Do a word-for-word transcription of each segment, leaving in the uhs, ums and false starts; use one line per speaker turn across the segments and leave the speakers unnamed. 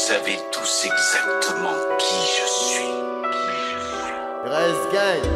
savez tous exactement qui je suis.
Reste gang.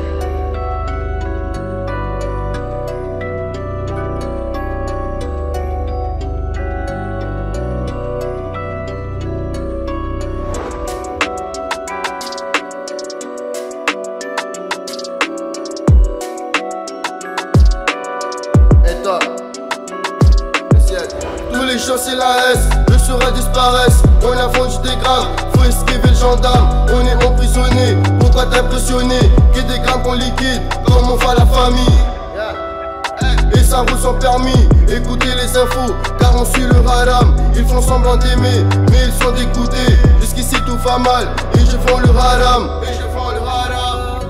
Et toi, le ciel. Tous les jours c'est la S, le soir disparaissent. On a vendu des grammes, faut esquiver le gendarme. On est emprisonné, pourquoi t'impressionner? Que des grammes qu'on liquide, comment va la famille? Et ça roule sans permis, écoutez les infos, car on suit le haram. Ils font semblant d'aimer, mais ils sont dégoûtés. Jusqu'ici tout va mal, et je vends le haram. Et je vends le haram.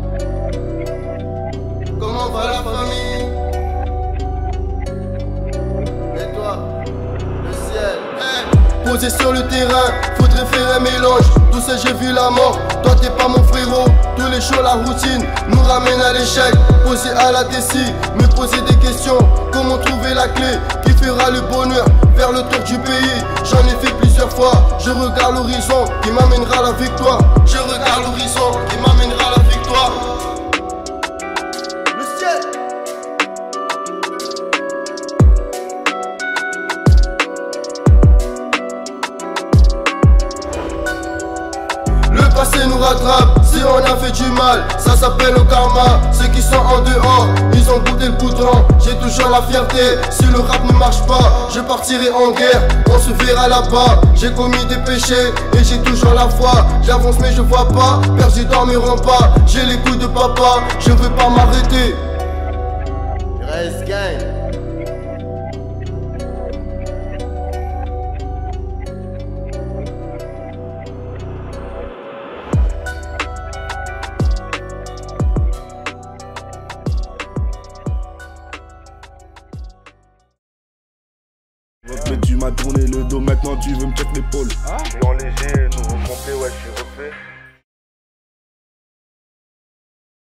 Comment va la famille? Et toi, le ciel. Hey. Posé sur le terrain, faudrait faire un mélange. Tout ça j'ai vu la mort, toi t'es pas mon frérot. Tous les jours la routine nous ramène à l'échec. Posé à la tessie, me poser des questions. Comment trouver la clé qui fera le bonheur? Faire le tour du pays, j'en ai fait plusieurs fois. Je regarde l'horizon qui m'amènera à la victoire. Je regarde l'horizon qui m'amènera à la victoire. Le ciel. Le passé nous rattrape si on a fait du mal, ça s'appelle le karma. Ceux qui sont en dehors, ils ont goûté le goudron. J'ai toujours la fierté, si le rap ne marche pas, je partirai en guerre, on se verra là-bas. J'ai commis des péchés et j'ai toujours la foi. J'avance mais je vois pas, père j'y dormiront pas. J'ai les couilles de papa, je veux pas m'arrêter. Reste gang.
Mais tu m'as tourné le dos, maintenant tu veux me check l'épaule.
Je suis en léger, nouveau complet, ouais, je suis